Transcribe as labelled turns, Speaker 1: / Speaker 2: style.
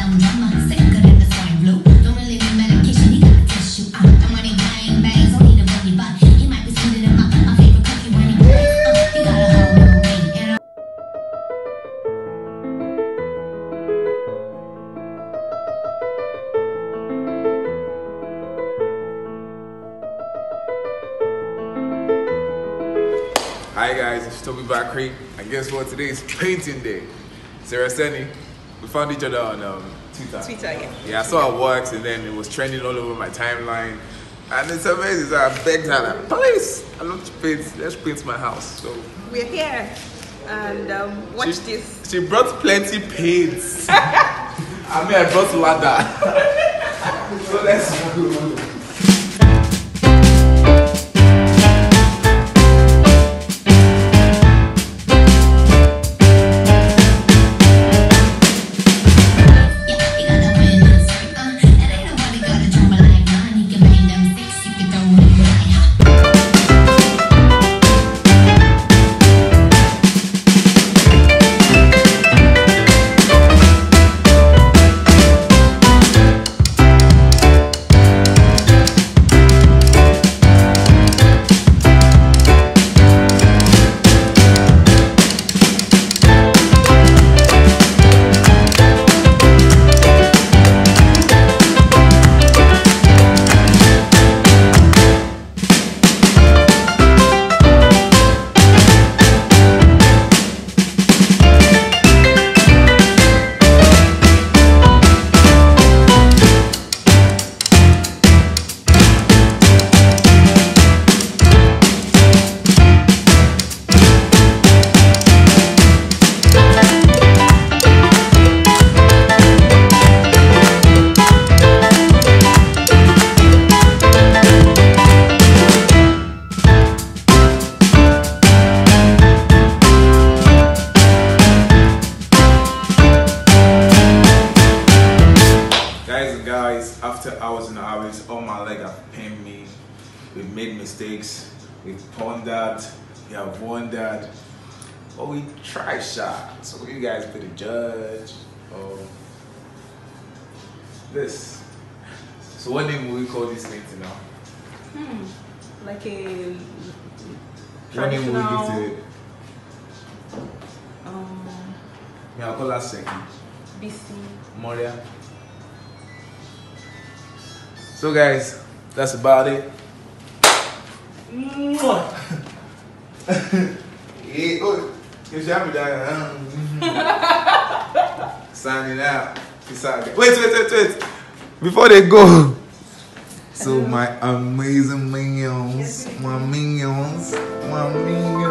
Speaker 1: Hi guys, it's Tobo-G, and guess what? Today is painting day. Ceracerni, we found each other on Twitter.
Speaker 2: Yeah.
Speaker 1: Yeah, I saw her works and then it was trending all over my timeline. And it's amazing, so I begged her, like, please, I love to paint, let's paint my house. So
Speaker 2: we're here and watch this.
Speaker 1: She brought plenty paints. I mean, I brought ladder. So let's go. Guys, after hours and hours, all my leg have pained me. We've made mistakes, we've pondered, we have wondered, but we try shot. So you guys be the judge of this. So what name will we call this painting now?
Speaker 2: Like a
Speaker 1: What name will we give to it? Yeah, I'll call that second.
Speaker 2: BC.
Speaker 1: Moria. So guys, that's about it. Yeah, oh, signing out. Peace out. Wait. Before they go. So my amazing minions, my minions.